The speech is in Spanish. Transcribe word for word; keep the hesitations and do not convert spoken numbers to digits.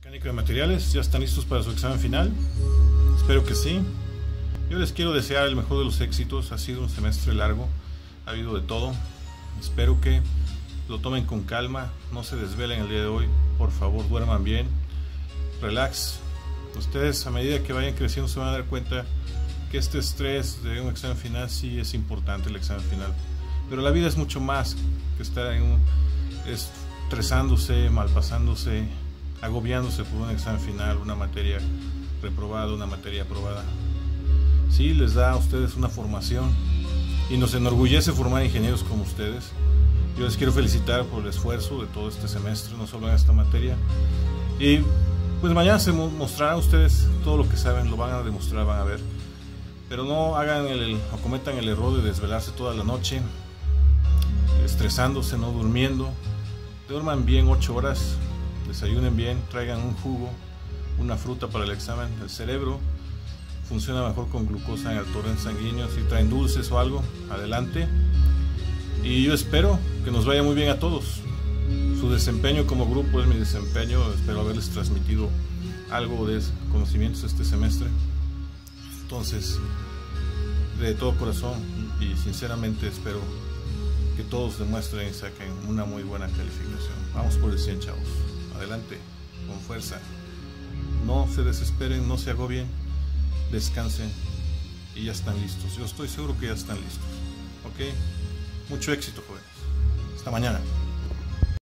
Mecánica de materiales, ¿ya están listos para su examen final? Espero que sí. Yo les quiero desear el mejor de los éxitos. Ha sido un semestre largo, ha habido de todo. Espero que lo tomen con calma, no se desvelen el día de hoy. Por favor, duerman bien, relax. Ustedes, a medida que vayan creciendo, se van a dar cuenta que este estrés de un examen final sí es importante, el examen final. Pero la vida es mucho más que estar en un, estresándose, malpasándose, agobiándose por un examen final, una materia reprobada, una materia aprobada. Sí, les da a ustedes una formación y nos enorgullece formar ingenieros como ustedes. Yo les quiero felicitar por el esfuerzo de todo este semestre, no solo en esta materia. Y pues mañana se mostrarán ustedes todo lo que saben, lo van a demostrar, van a ver. Pero no hagan el, o cometan el error de desvelarse toda la noche, estresándose, no durmiendo. Duerman bien ocho horas, desayunen bien, traigan un jugo, una fruta para el examen. El cerebro funciona mejor con glucosa en el torrente sanguíneo. Si traen dulces o algo, adelante. Y yo espero que nos vaya muy bien a todos. Su desempeño como grupo es mi desempeño. Espero haberles transmitido algo de conocimientos este semestre. Entonces, de todo corazón y sinceramente espero que todos demuestren y saquen una muy buena calificación. Vamos por el cien, chavos. Adelante, con fuerza. No se desesperen, no se agobien, descansen y ya están listos. Yo estoy seguro que ya están listos. ¿Ok? Mucho éxito, jóvenes. Hasta mañana.